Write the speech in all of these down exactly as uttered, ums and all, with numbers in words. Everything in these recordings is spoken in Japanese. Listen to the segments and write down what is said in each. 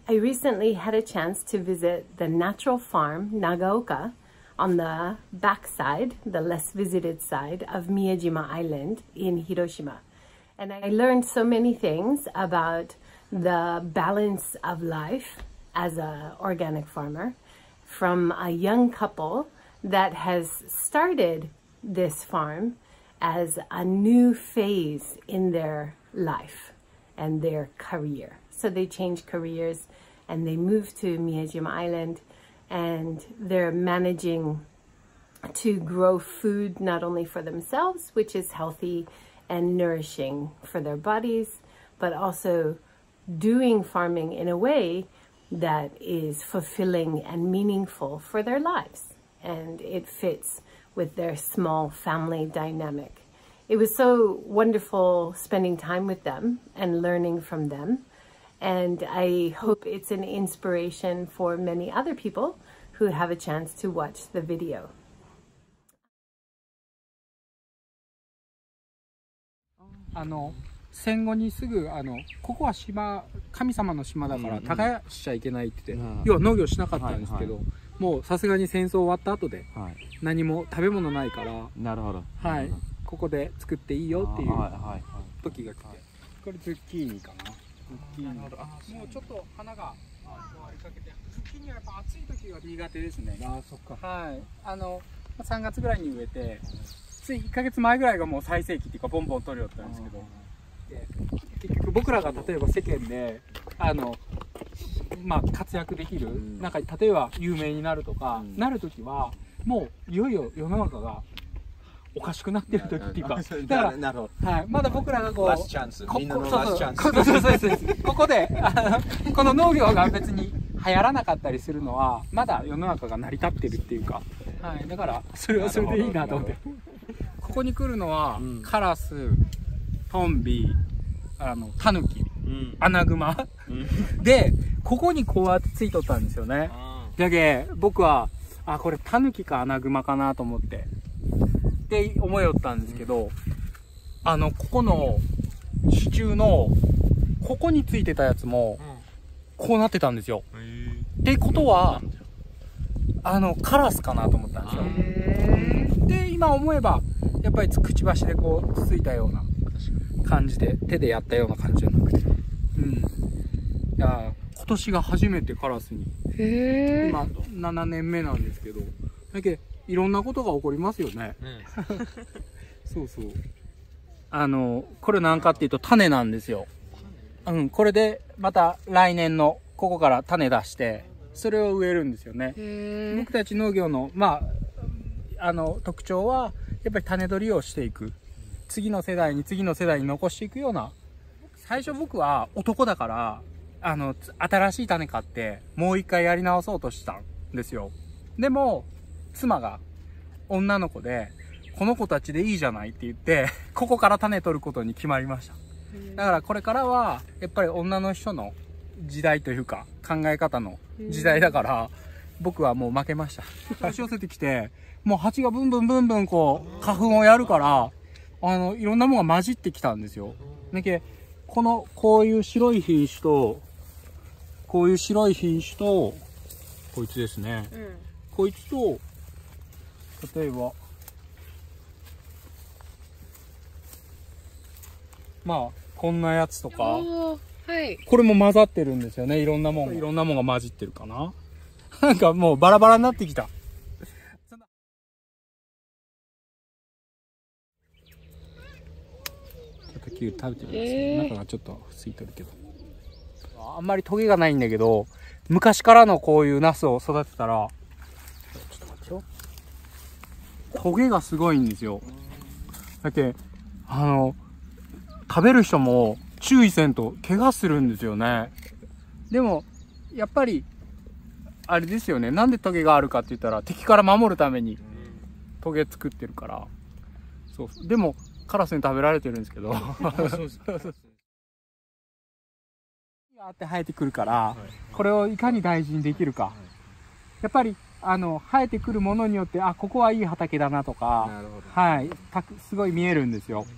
I recently had a chance to visit the natural farm, Nagaoka, on the backside, the less visited side of Miyajima Island in Hiroshima. And I learned so many things about the balance of life as an organic farmer from a young couple that has started this farm as a new phase in their life and their career. So they changed careers and they moved to Miyajima Island, and they're managing to grow food not only for themselves, which is healthy and nourishing for their bodies, but also doing farming in a way that is fulfilling and meaningful for their lives. And it fits with their small family dynamic. It was so wonderful spending time with them and learning from them. And I hope it's an inspiration for many other people who have a chance to watch the video. あの戦後にすぐあのここは島、神様の島だから耕しちゃいけないって言って、要は農業しなかったんですけど、もうさすがに戦争終わった後で何も食べ物ないから、なるほど、はい、ここで作っていいよっていう時が来て、これズッキーニかな。ズッキーニ。もうちょっと花が終わりかけて、ズッキーニはやっぱ暑い時が苦手ですね。ああ、そっか。はい。あのさんがつぐらいに植えて。ついいっかげつまえぐらいがもう最盛期っていうかボンボン取れよったんですけど、結局僕らが例えば世間であの、まあ、活躍できる、うん、なんか例えば有名になるとか、うん、なる時はもういよいよ世の中がおかしくなってる時っていうか、だからなるほど、はい、まだ僕らがこうラストチャンス、みんなのラストチャンス、そうそうそうそう、ここであのこの農業が別に流行らなかったりするのはまだ世の中が成り立ってるっていうか、はい、だからそれはそれでいいなと思って。ここに来るのは、うん、カラス、トンビ、あのタヌキ、うん、アナグマ、うん、でここにこうやってついとったんですよね。だけ僕はあこれタヌキかアナグマかなと思ってで思いよったんですけど、うん、あのここの支柱のここについてたやつもこうなってたんですよ。うん、ってことはあのカラスかなと思ったんですよ。で今思えばやっぱりくちばしでこうつついたような感じで手でやったような感じじゃなくて、うん、いや今年が初めてカラスに、へ今ななねんめなんですけど、だけいろんなことが起こりますよね。うん、そうそう、あのこれなんかっていうと種なんですよ。うん、これでまた来年のここから種出してそれを植えるんですよね。僕たち農業のまああの特徴はやっぱり種取りをしていく、次の世代に次の世代に残していくような。最初僕は男だからあの新しい種買ってもう一回やり直そうとしたんですよ。でも妻が女の子でこの子たちでいいじゃないって言ってここから種取ることに決まりました。だからこれからはやっぱり女の人の時代というか考え方の時代だから僕はもう負けました。押し寄せてきてもう蜂がブンブンブンブンこう花粉をやるからあのいろんなものが混じってきたんですよ。だけこのこういう白い品種とこういう白い品種とこいつですね、うん、こいつと例えばまあこんなやつとか、はい、これも混ざってるんですよね。いろんなもんいろんなもんが混じってるかな。なんかもうバラバラになってきた。キュウリ食べてるんですけど、中がちょっとついてるけど、あんまりトゲがないんだけど、昔からのこういうナスを育てたら、ちょっと待ってよ、トゲがすごいんですよ。だけあの食べる人も注意せんと怪我するんですよね。でもやっぱりあれですよね、なんでトゲがあるかって言ったら敵から守るためにトゲ作ってるから。そうでもカラスに食べられてるんですけど、あって生えてくるから、これをいかに大事にできるか。やっぱりあの生えてくるものによって、あ、ここはいい畑だなとか、はい、すごい見えるんですよ。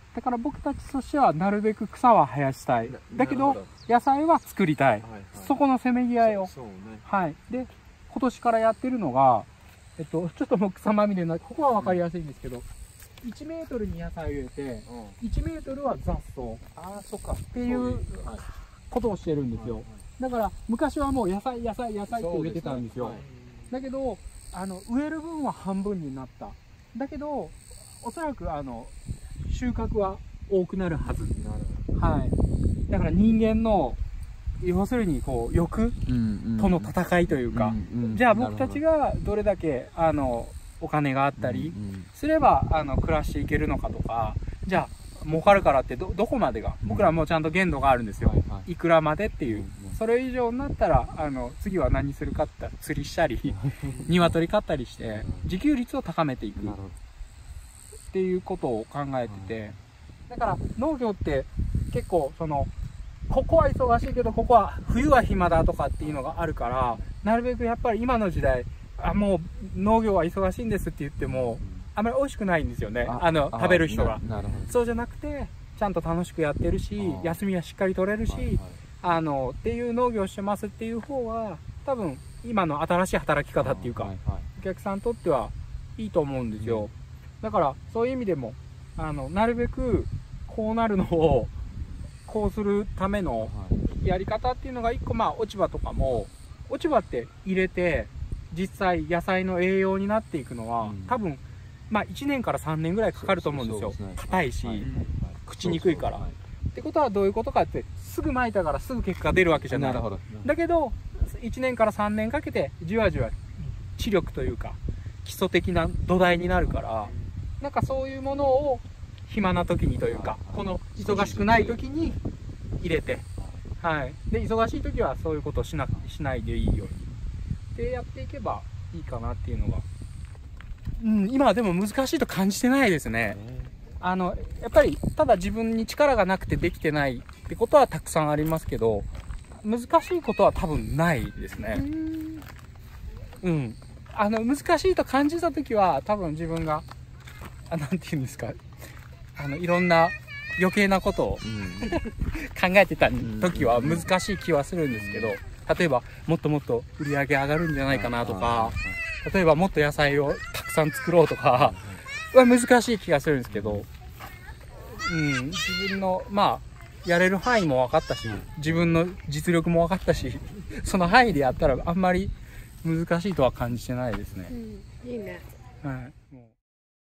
だから僕たちとしてはなるべく草は生やしたい。だけど野菜は作りたい。そこのせめぎ合いを。はい。で、今年からやってるのが、えっと、ちょっともう草まみれな、ここはわかりやすいんですけど、いちメートルに野菜を植えて、いちメートルは雑草。ああ、そっか。っていうことをしてるんですよ。だから昔はもう野菜、野菜、野菜って植えてたんですよ。だけど、あの、植える分は半分になった。だけど、おそらくあの、収穫は多くなるはず。はい。だから人間の、要するにこう欲との戦いというか、じゃあ僕たちがどれだけあのお金があったりすればあの暮らしていけるのかとか、じゃあ儲かるからって ど, どこまでが、僕らもちゃんと限度があるんですよ。いくらまでっていう。それ以上になったらあの次は何するかって釣りしたり鶏飼ったりして自給率を高めていくっていうことを考えてて、だから農業って結構そのここは忙しいけどここは冬は暇だとかっていうのがあるから、なるべくやっぱり今の時代、あもう農業は忙しいんですって言ってもあまり美味しくないんですよね、あ, あの食べる人が。そうじゃなくてちゃんと楽しくやってるし、休みはしっかり取れるし、はいはい、あのっていう農業をしてますっていう方は多分今の新しい働き方っていうか、はいはい、お客さんにとってはいいと思うんですよ。だからそういう意味でもあのなるべくこうなるのをこうするためのやり方っていうのが一個、まあ落ち葉とかも落ち葉って入れて実際野菜の栄養になっていくのは、うん、多分まあいちねんからさんねんぐらいかかると思うんですよ。硬いし、はい、朽ちにくいから。そうそう、はい、ってことはどういうことかって、すぐ撒いたからすぐ結果が出るわけじゃない。なるほど。だけどいちねんからさんねんかけてじわじわ知力というか基礎的な土台になるから、なんかそういうものを暇な時にというか、この忙しくない時に入れて、はい、で忙しい時はそういうことをしな、しないでいいようにでやっていけばいいかなっていうのが、うん、今はでも難しいと感じてないですね。あのやっぱりただ自分に力がなくてできてないってことはたくさんありますけど、難しいことは多分ないですね。うん、あの難しいと感じた時は多分自分があなんていうんですか、あのいろんな余計なことを、うん、考えてた時は難しい気はするんですけど、例えばもっともっと売り上げ上がるんじゃないかなとか、例えばもっと野菜をたくさん作ろうとかは難しい気がするんですけど、うん、自分のまあやれる範囲も分かったし、自分の実力も分かったし、その範囲でやったらあんまり難しいとは感じてないですね。 うん、いいね。 はい。もう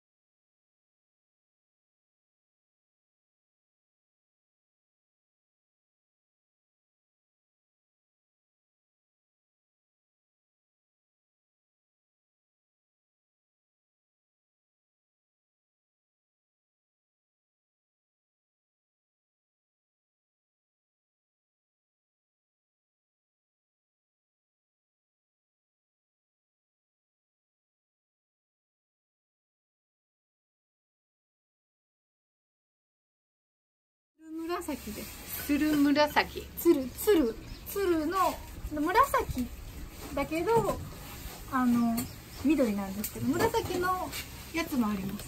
紫です。つる紫。 つるつるつるの紫だけどあの緑なんですけど、紫のやつもあります。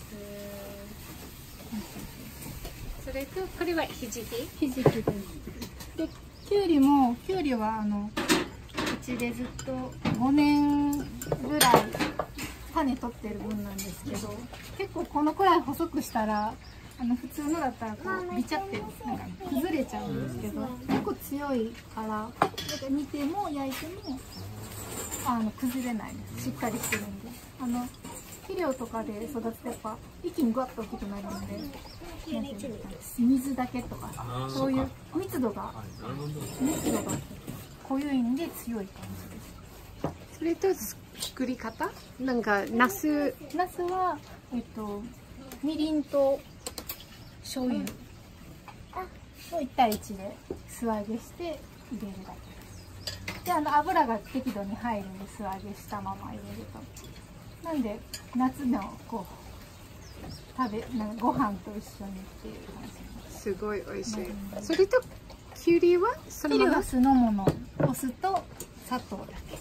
それとこれはひじき。 ひじきです。できゅうりもきゅうりはあのうちでずっとごねんぐらい種取ってる分なんですけど、結構このくらい細くしたら。あの普通のだったらこうビチャってなんか崩れちゃうんですけど、結構強いからなんか煮ても焼いてもあの崩れないです。しっかりしてるんで、あの肥料とかで育つとやっぱ一気にグワッと大きくなるので、なんていうか水だけとかそういう密度が密度が濃いんで強い感じです。 それと作り方なんかナスナスはえっとみりんと醤油をいち対いちで素揚げして入れるだけです。で、あの油が適度に入るんで素揚げしたまま入れると。なんで夏のこう食べなんかご飯と一緒にっていう感じ。 すごい美味しい。それときゅうりはそのまま？きゅうりは酢の物、お酢と砂糖だけです。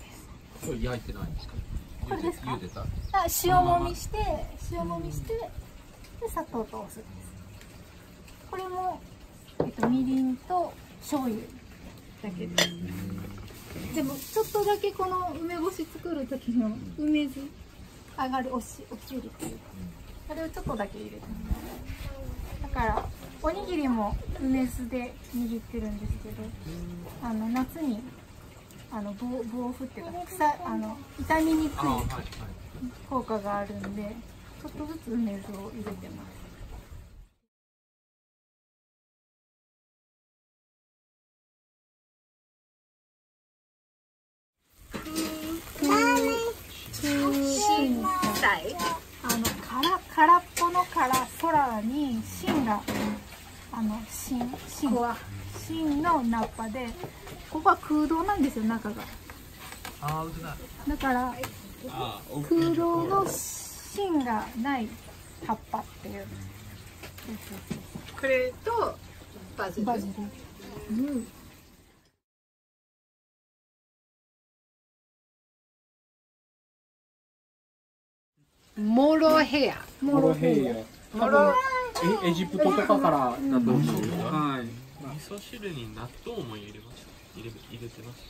これ焼いてないんですか？ これですか？ 茹でた。 あ、塩もみして塩もみしてで砂糖とお酢です。 これも、えっと、みりんと醤油だけです。でもちょっとだけこの梅干し作る時の梅酢上がるおしお汁っていうか、あれをちょっとだけ入れてます。だからおにぎりも梅酢で握ってるんですけど、あの夏にあの防防腐っていうか草あの傷みにくい効果があるんで、ちょっとずつ梅酢を入れてます。あのから空っぽのから空に芯があの芯芯芯の菜っぱで、ここは空洞なんですよ中が。だから空洞の芯がない葉っぱっていう。 これとバジル。バジル。うん。モロヘア。 モロヘイヤ。 モロエジプトとかからだと思う。はい。 味噌汁に納豆も入れました。入れ入れてました。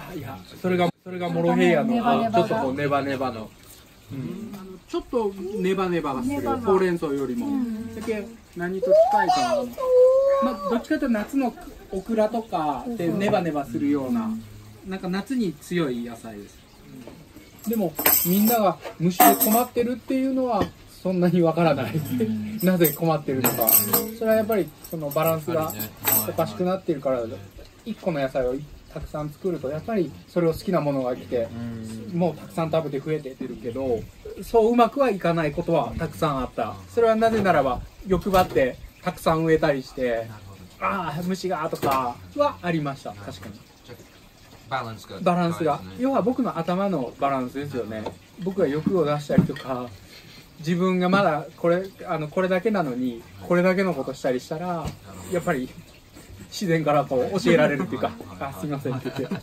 あ、いや、それがそれがモロヘイヤのちょっとこうネバネバの。うん、あのちょっとネバネバがするほうれん草よりも。だけ何と近いかな。まあどっちかというと夏のオクラとかでネバネバするような、なんか夏に強い野菜です。でもみんなが虫で困ってるっていうのはそんなにわからない。なぜ困ってるのか。それはやっぱりそのバランスがおかしくなってるから。いっこの野菜をたくさん作るとやっぱりそれを好きなものが来て、もうたくさん食べて増えてってるけど、そううまくはいかないことはたくさんあった。それはなぜならば欲張ってたくさん植えたりして、ああ虫がとかはありました。確かにバランスがバランスが、要は僕の頭のバランスですよね。僕が欲を出したりとか、自分がまだこれあのこれだけなのにこれだけのことしたりしたら、やっぱり自然からこう教えられるっていうか、あ、すみませんって言って。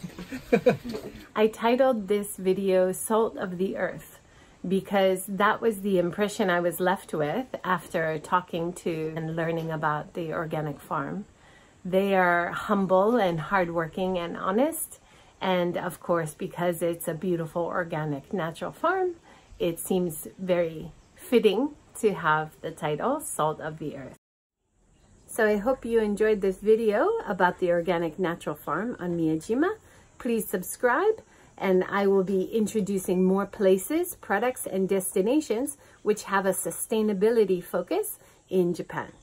I titled this video Salt of the Earth because that was the impression I was left with after talking to and learning about the organic farm. They are humble and hardworking and honest, and of course because it's a beautiful organic natural farm, it seems very fitting to have the title Salt of the Earth. So I hope you enjoyed this video about the organic natural farm on Miyajima. Please subscribe, and I will be introducing more places, products, and destinations which have a sustainability focus in Japan.